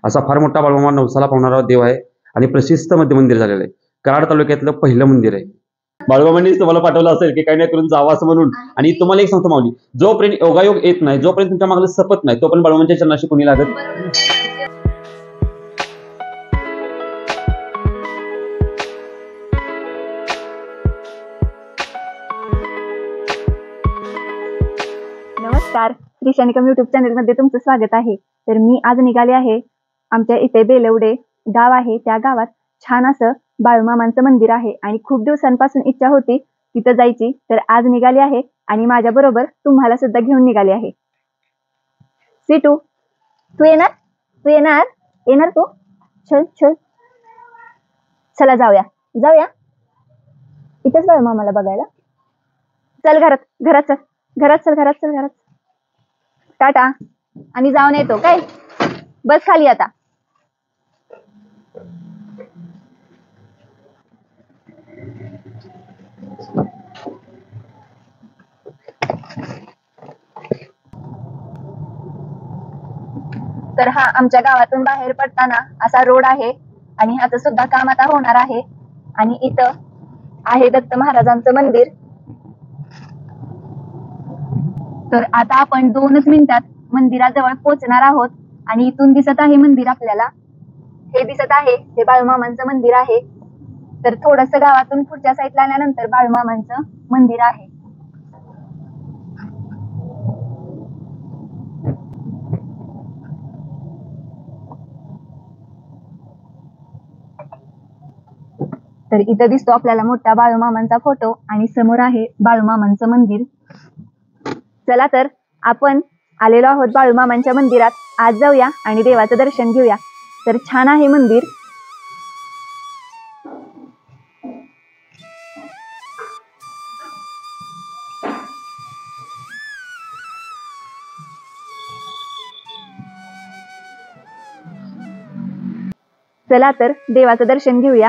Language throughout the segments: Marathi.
असा फार मोठा बाळूमामा नवसाला पावणारा देव आहे आणि प्रसिद्ध मध्ये मंदिर झालेलं आहे. कराड तालुक्यातलं पहिलं मंदिर आहे. बाळूमामांनीच तुम्हाला पाठवलं असेल की काही नाही करून जावं असं म्हणून. आणि तुम्हाला एक सांगतो माऊली, जोपर्यंत योगायोग येत नाही, जोपर्यंत तुमच्या मागलं सपत नाही, तोपर्यंत बाळूमामांच्या चरणाशी कोणी लागत. नमस्कार, श्री शनिकम युट्यूब चॅनलमध्ये तुमचं स्वागत आहे. तर मी आज निघाले आहे. आमच्या इथे बेलवडे गाव आहे, त्या गावात छान असं बाळूमामांचं मंदिर आहे आणि खूप दिवसांपासून इच्छा होती तिथं जायची. तर आज निघाली आहे आणि माझ्या बरोबर तुम्हाला सुद्धा घेऊन निघाले आहे. स्वीटू, तू येणार? तू येणार? येणार तू? चल चल, चला जाऊया जाऊया. इथेच बाळूमामाला बघायला. चल घरात घरात चल, घरात चल, घरात चल, घरात. टाटा, आम्ही जाऊन येतो. काय बस खाली आता. तर हा आमच्या गावातून बाहेर पडताना असा रोड आहे आणि ह्याचं सुद्धा काम आता होणार आहे. आणि इथं आहे दत्त महाराजांचं मंदिर. तर आता आपण 2च मिनिटात मंदिराजवळ पोहोचणार आहोत. आणि इथून दिसत आहे मंदिर आपल्याला, हे दिसत आहे ते बाळूमामांचं मंदिर आहे. तर थोडस गावातून पुढच्या साईडला आल्यानंतर बाळूमामांचं मंदिर आहे. तर इथं दिसतो आपल्याला मोठा बाळूमामांचा फोटो आणि समोर आहे बाळूमामांचं मंदिर. चला तर आपण आलेलो आहोत बाळूमामांच्या मंदिरात. आज जाऊया आणि देवाचं दर्शन घेऊया. तर छान आहे मंदिर. चला तर देवाचं दर्शन घेऊया.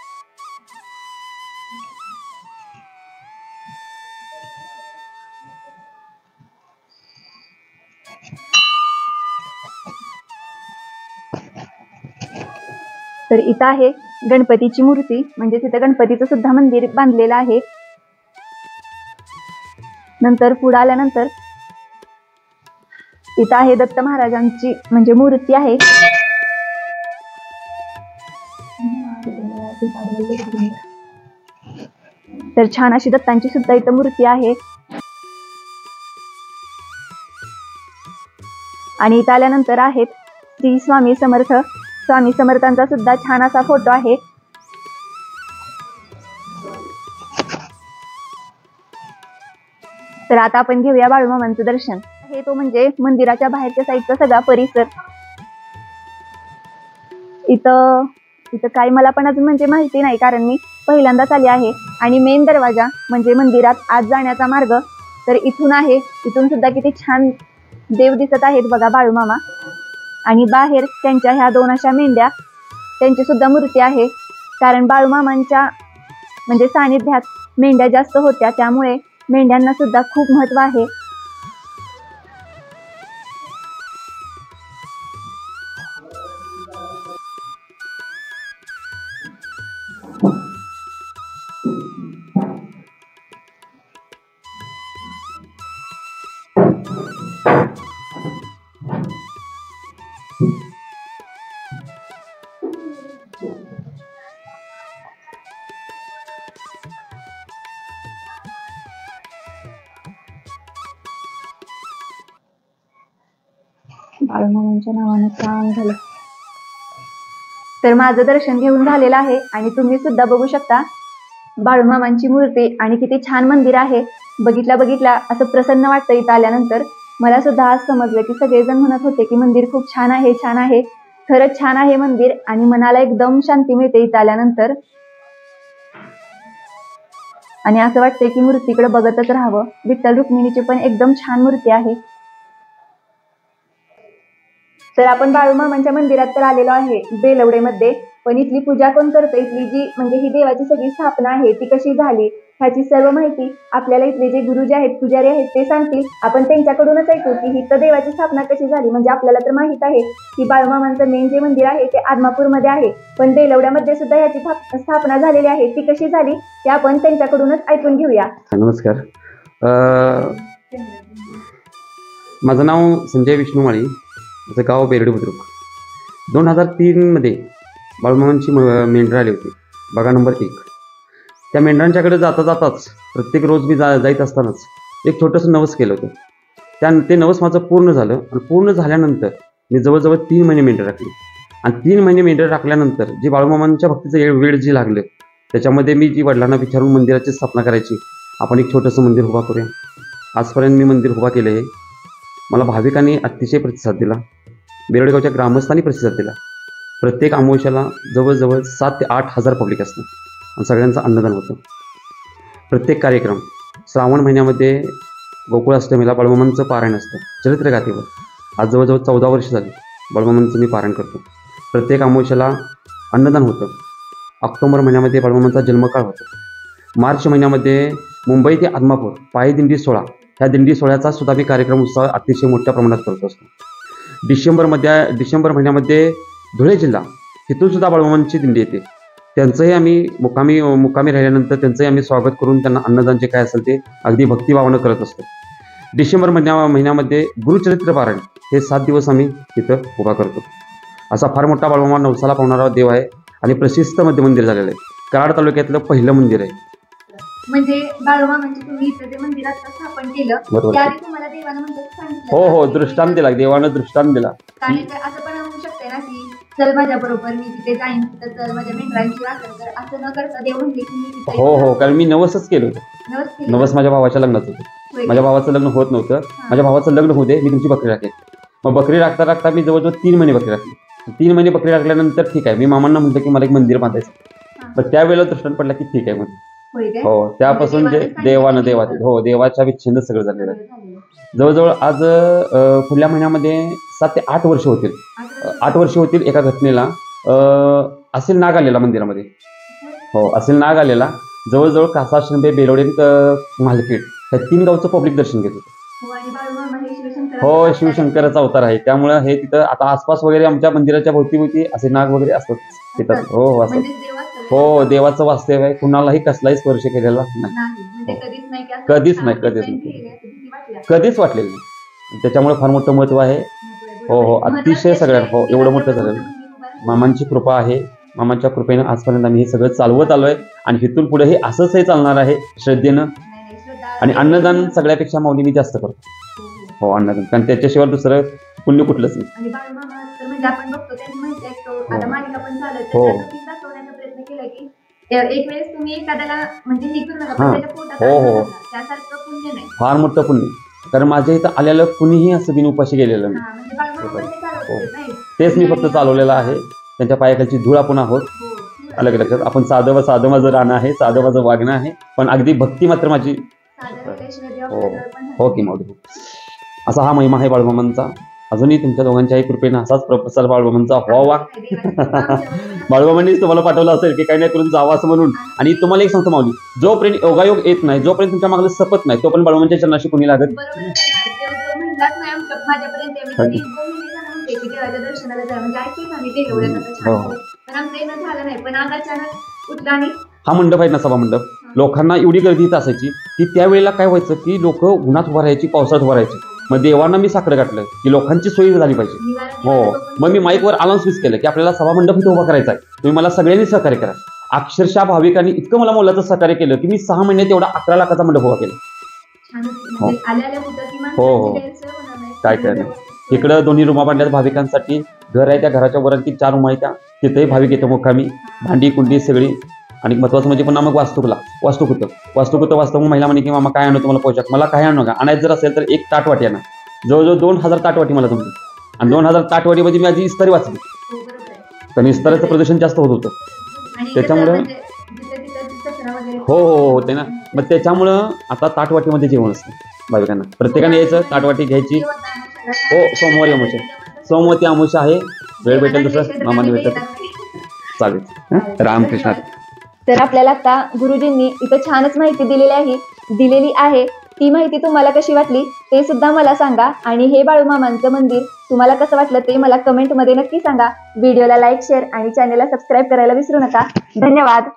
तर इथं आहे गणपतीची मूर्ती, म्हणजे तिथं गणपतीचं सुद्धा मंदिर बांधलेलं आहे. नंतर पुढे आल्यानंतर इथं आहे दत्त महाराजांची म्हणजे मूर्ती आहे. तर छान अशी दत्तांची सुद्धा इथं मूर्ती आहे. आणि इथं आल्यानंतर आहेत श्री स्वामी समर्थ. स्वामी समर्थांचा सुद्धा छान असा फोटो आहे. तर आता आपण घेऊया बाळूमामांचं दर्शन. हे तो म्हणजे मंदिराच्या बाहेरच्या साईडचा सगळा परिसर. इथं काय मला पण अजून म्हणजे माहिती नाही, कारण मी पहिल्यांदाच आले आहे. आणि मेन दरवाजा म्हणजे मंदिरात आत जाण्याचा मार्ग तर इथून आहे. इथून सुद्धा किती छान देव दिसत आहेत बघा बाळूमामा. आणि बाहेर त्यांच्या ह्या 2 अशा मेंढ्या, त्यांची सुद्धा मूर्ती आहे. कारण बाळूमामांच्या म्हणजे सानिध्यात मेंढ्या जास्त होत्या, त्यामुळे मेंढ्यांना सुद्धा खूप महत्व आहे. बाळूमामांच्या नावाने काम झालं. तर माझं दर्शन घेऊन झालेलं आहे आणि तुम्ही सुद्धा बघू शकता बाळूमामांची मूर्ती आणि किती छान मंदिर आहे. बघितल्या असं प्रसन्न वाटतं इथं आल्यानंतर. मला सुद्धा आज समजलं की सगळेजण म्हणत होते की मंदिर खूप छान आहे, छान आहे. खरंच छान आहे मंदिर आणि मनाला एकदम शांती मिळते इथं आल्यानंतर. आणि असं वाटतंय की मूर्तीकडे बघतच राहावं. विठ्ठल रुक्मिणीची पण एकदम छान मूर्ती आहे. तर आपण बाळूमामांच्या मंदिरात तर आलेलो आहे बेलवडेमध्ये, पण इथली पूजा कोण करतं, इथली जी म्हणजे ही देवाची सगळी स्थापना आहे ती कशी झाली ह्याची सर्व माहिती आपल्याला इथले जे गुरु जे आहेत, पुजारी आहेत ते सांगतील. आपण त्यांच्याकडूनच ऐकू की ही तर देवाची स्थापना कशी झाली. म्हणजे आपल्याला तर माहित आहे की बाळूमामांचं मेन जे मंदिर आहे ते आदमापूरमध्ये आहे, पण बेलवड्यामध्ये सुद्धा याची स्थापना झालेली आहे. ती कशी झाली ते आपण त्यांच्याकडूनच ऐकून घेऊया. नमस्कार. माझं नाव संजय विष्णू माळी, माझं गाव बेरडी बुद्रुक. 2003 बाळूमामांची मेंढरं आली होती, बघा नंबर 1. त्या मेंढरांच्याकडे जाताच प्रत्येक रोज मी जात असतानाच एक छोटंसं नवस केलं होतं. ते नवस माझं पूर्ण झालं आणि पूर्ण झाल्यानंतर मी जवळजवळ 3 महिने मेंढरं राखली. आणि 3 महिने मेंढरं राखल्यानंतर जी बाळूमामांच्या भक्तीचं वेळ जी लागलं त्याच्यामध्ये मी जी वडिलांना विचारून मंदिराची स्थापना करायची, आपण एक छोटंसं मंदिर उभा करूया. आजपर्यंत मी मंदिर उभा केलं आहे. मला भाविकांनी अतिशय प्रतिसाद दिला, बेरडगावच्या ग्रामस्थांनी प्रतिसाद दिला. प्रत्येक अमावस्याला जवळजवळ 7 ते 8 हजार पब्लिक असतं आणि सगळ्यांचं अन्नदान होतं. प्रत्येक कार्यक्रम श्रावण महिन्यामध्ये गोकुळाष्टमीला बाळूमामांचं पारायण असतं चरित्रगाथेवर. आज जवळजवळ 14 वर्ष झाली बाळूमामांचं मी पारायण करतो. प्रत्येक अमावस्याला अन्नदान होतं. ऑक्टोबर महिन्यामध्ये बाळूमामांचा जन्मकाळ होतो. मार्च महिन्यामध्ये मुंबई ते आदमापूर पायी दिंडी सोहळा, ह्या दिंडी सोहळ्याचा सुद्धा मी कार्यक्रम उत्सव अतिशय मोठ्या प्रमाणात करत असतो. डिसेंबर महिन्यामध्ये धुळे जिल्हा तिथून सुद्धा बाळूमामांची दिंडी येते. त्यांचंही आम्ही मुक्कामी राहिल्यानंतर त्यांचंही आम्ही स्वागत करून त्यांना अन्नदान जे काय असेल ते अगदी भक्तिभावानं करत असतो. डिसेंबर महिन्यामध्ये गुरुचरित्र पारायण हे 7 दिवस आम्ही तिथं उभा करतो. असा फार मोठा बाळूमामा नवसाला पावणारा देव आहे आणि प्रसिद्ध मंदिर झालेलं आहे. कराड तालुक्यातलं पहिलं मंदिर आहे. म्हणजे बाळूमामांची तुम्ही इथं जे मंदिर आता स्थापन केलं त्याआधी तुम्हाला देवानं म्हणजे सांगितलं? हो, दृष्टांत दिला, देवानं दृष्टांत दिला. आणि असं पण होऊ शकतंय ना की चल माझ्या बरोबर, मी तिथे जाईन, तिथं चल माझ्या मेंढरांची राखण कर, असं न करता देव म्हणले की मी तिथे हो, कारण मी नवसच केलं होतं. नवस माझ्या भावाच्या लग्नाचं होतं. माझ्या भावाचं लग्न होत नव्हतं. माझ्या भावाचं लग्न होऊ दे, मी तुमची बकरी राखेल. मग बकरी राखता मी जवळजवळ 3 महिने बकरी राखली. 3 महिने बकरी राखल्यानंतर ठीक आहे, मी मामांना म्हटलं की मला एक मंदिर बांधायचं. तर त्यावेळेला दृष्टांत पडला की ठीक आहे म्हणून. हो, त्यापासून जे देवाच्या इच्छेनं सगळं झालेलं आहे. जवळजवळ आज पुढल्या महिन्यामध्ये 7 ते 8 वर्ष होतील. 8 वर्ष होतील एका घटनेला असेल नाग आलेला मंदिरामध्ये. हो, असेल नाग आलेला. जवळजवळ कासा, शिंदे, बेलवडे, मालखेड ह्या 3 गावचं पब्लिक दर्शन घेत होतं. हो, शिवशंकराचा अवतार आहे. त्यामुळं हे तिथं आता आसपास वगैरे आमच्या मंदिराच्या भोवती असे नाग वगैरे असतात तिथं. हो, असं हो, देवाचं वास्तव आहे. कुणालाही कसलाही स्पर्श केलेला नाही. कधीच वाटलेलं नाही. त्याच्यामुळे फार मोठं महत्व आहे. हो, अतिशय सगळ्यांना. हो, एवढं मोठं झालं. मामांची कृपा आहे. मामांच्या कृपेनं आजपर्यंत आम्ही हे सगळं चालवत आलोय आणि इथून पुढे हे असंच हे चालणार आहे श्रद्धेनं. आणि अन्नदान सगळ्यापेक्षा माऊली मी जास्त करतो. हो, अन्नदान, कारण त्याच्याशिवाय दुसरं पुण्य कुठलंच नाही. हो, एक वेळेस तुम्ही एखाद्याला म्हणजे हे करू नका, हो, फार मोठं पुण्य. कारण माझ्या इथं आलेलं कुणीही असं बिन उपाशी गेलेलं नाही. तेच मी फक्त चालवलेलं आहे. त्यांच्या पायाखालची धूळ आपण आहोत. अलग लक्षात, आपण साधं माझं राहणं आहे, साधं माझं वागणं आहे, पण अगदी भक्ती मात्र माझी. हो की माऊली. असा हा महिमा आहे बाळूमामांचा. अजूनही तुमच्या दोघांच्याही कृपेनं असाच प्रसार बाळूमामांचा व्हावा. बाळूमामांनीच तुम्हाला पाठवलं असेल की काही नाही करून जावं असं म्हणून. आणि तुम्हाला एक सांगतो माऊली, जोपर्यंत योगायोग येत नाही, जोपर्यंत तुमच्या मागलं सपत नाही, तोपर्यंत बाळूमामांच्या चरणाशी कोणी लागत. हा मंडप आहे ना, सभा मंडप, लोकांना एवढी गर्दी इथं असायची की त्यावेळेला काय व्हायचं की लोक उन्हात उभं राहायची, पावसात उभं राहायची. मग देवांना मी साकडं घातलं की लोकांची सोयी झाली पाहिजे. हो, मग मी माईकवर अनाउन्स केलं की आपल्याला सभा मंडप इथं उभा करायचा आहे, तुम्ही मला सगळ्यांनी सहकार्य करा. अक्षरशः भाविकांनी इतकं मला मोलाचं सहकार्य केलं की मी 6 महिन्यात एवढा 11 लाखाचा मंडप उभा केला. हो, काय नाही. इकडं 2 रूमा बांधल्यात भाविकांसाठी. घर आहे, त्या घराच्या वर आणखी 4 रूम आहेत. तिथेही भाविक येतो मुक्कामी. भांडी कुंडी सगळी. आणि महत्वाचं म्हणजे पुन्हा मग वास्तू महिला म्हणे की मामा काय आणू तुम्हाला पोशाख. मला काय आणू नका, आणायचं जर असेल तर एक ताटवाटी आणा. जवळजवळ 2000 ताटवाटी मला तुमची. आणि 2000 ताटवाटीमध्ये मी आधी इस्तारी वाचली, कारण इस्ताराचं प्रदूषण जास्त होत होतं. त्याच्यामुळं हो ते ना. मग त्याच्यामुळं आता ताटवाटीमध्ये जेवण असतं भाविकांना. प्रत्येकाने यायचं, ताटवाटी घ्यायची. हो, सोमवारी अमावस्या आहे, वेळ भेटेल दुसरं मामाने भेटत. चालेल. रामकृष्ण. तर आपल्याला आता गुरुजींनी इथं छानच माहिती दिलेली आहे. ती माहिती तुम्हाला कशी वाटली ते सुद्धा मला सांगा आणि हे बाळूमामांचं मंदिर तुम्हाला कसं वाटलं ते मला कमेंटमध्ये नक्की सांगा. व्हिडिओला लाईक, शेअर आणि चॅनलला सबस्क्राईब करायला विसरू नका. धन्यवाद.